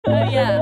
Oh yeah.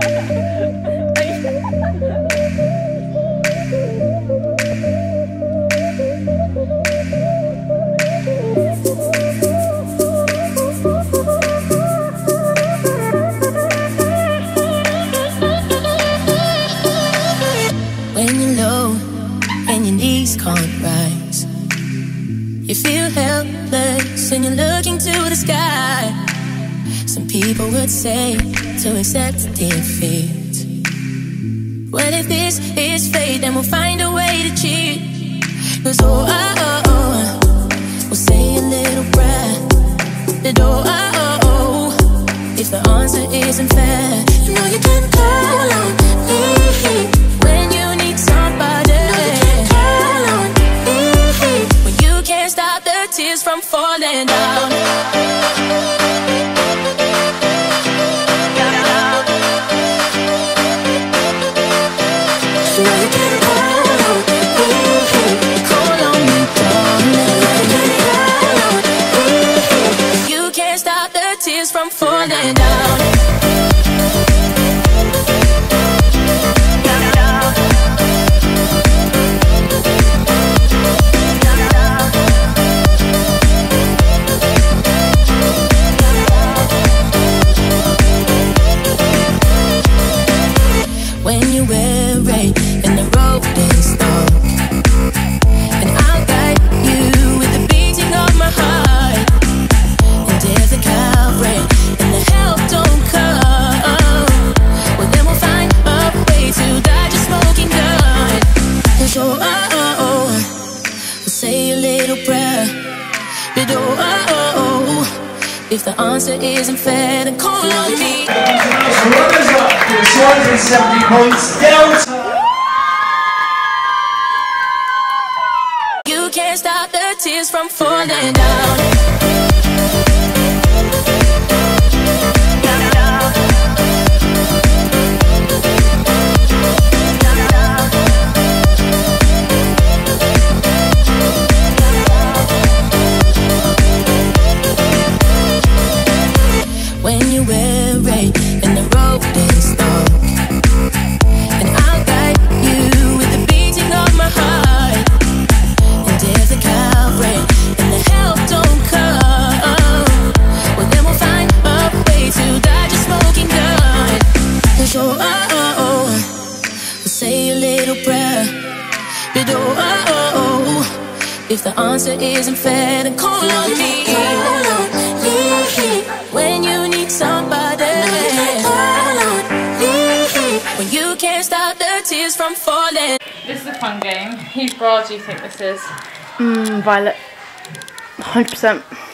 When you're low and your knees can't rise, you feel helpless and you're looking to the sky. Some people would say to accept defeat. Well, if this is fate, then we'll find a way to cheat. 'Cause we'll say a little prayer. That if the answer isn't fair, you know you can call on me when you need somebody. Call on me when you can't stop the tears from falling down. You know you can call on me. Call on me, darling. You can't stop the tears from falling down. When you're weary and the road is dark, and I'll guide you with the beating of my heart. And if the Calvary and the help don't come, well then we'll find a way to dodge a smoking gun. 'Cause we'll say a little prayer. But if the answer isn't fair, then call on me. So runners up with 270 points, Delta. You can't stop the tears from falling down. When you're weary and the road is dark, and I'll guide you with the beating of my heart. And if the Calvary and the help don't come, well then we'll find a way to dodge a smoking gun. 'Cause we'll say a little prayer. But if the answer isn't fair, then call on me. When you need somebody, when you can't stop the tears from falling. This is a fun game. Whose bra do you think this is? Violet. 100%.